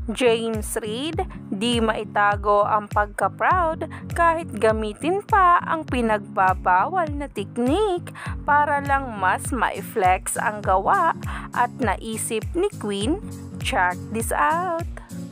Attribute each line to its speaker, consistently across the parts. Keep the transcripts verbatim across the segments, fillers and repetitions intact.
Speaker 1: James Reid, di maitago ang pagka-proud kahit gamitin pa ang pinagbabawal na teknik para lang mas ma-flex ang gawa at naisip ni Queen. Check this out!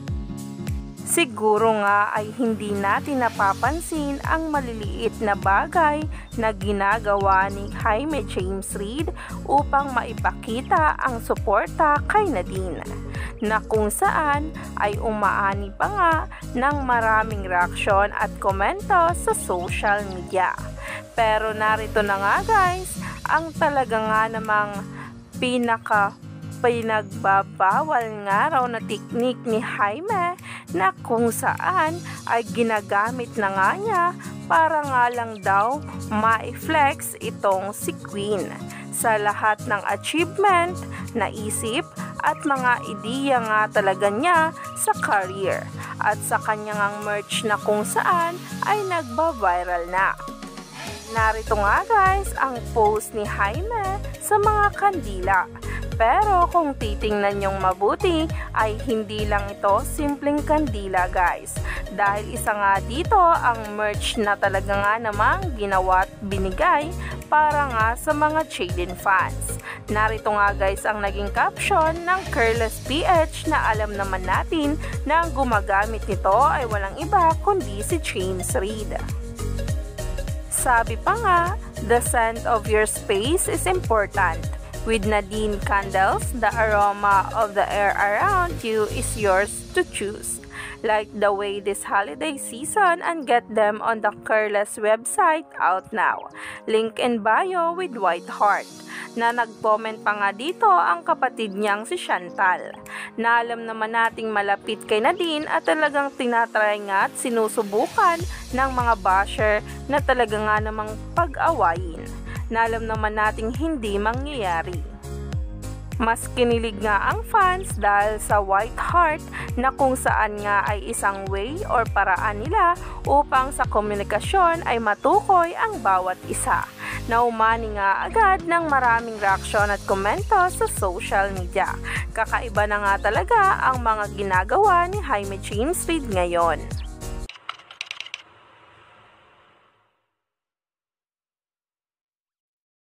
Speaker 1: Siguro nga ay hindi natin napapansin ang maliliit na bagay na ginagawa ni Jaime James Reid upang maipakita ang suporta kay Nadine, na kung saan ay umaani pa nga ng maraming reaksyon at komento sa social media. Pero narito na nga guys, ang talaga nga namang pinaka pinagbabawal nga raw na teknik ni Jaime na kung saan ay ginagamit na nga niya para nga lang daw ma-flex itong si Queen sa lahat ng achievement, naisip at mga ideya nga talaga niya sa career at sa kanyang merch na kung saan ay nagba-viral na. Narito nga guys ang post ni Jaime sa mga kandila. Pero kung titingnan nyong mabuti ay hindi lang ito simpleng kandila guys. Dahil isa nga dito ang merch na talaga nga namang ginawa at binigay para nga sa mga Jaden fans. Narito nga guys ang naging caption ng Careless P H na alam naman natin na ang gumagamit nito ay walang iba kundi si James Reid. Sabi pa nga, the scent of your space is important. With Nadine candles, the aroma of the air around you is yours to choose. Like the way this holiday season and get them on the Careless website out now. Link in bio with white heart. Na nag-comment pa nga dito ang kapatid niyang si Chantal. Na alam naman nating malapit kay Nadine at talagang tinatry nga at sinusubukan ng mga basher na talaga nga namang pag-awayin. Na alam naman nating hindi mangyayari. Mas kinilig nga ang fans dahil sa white heart na kung saan nga ay isang way or paraan nila upang sa komunikasyon ay matukoy ang bawat isa. Na umani nga agad ng maraming reaksyon at komento sa social media. Kakaiba na nga talaga ang mga ginagawa ni Jaime James Reid ngayon.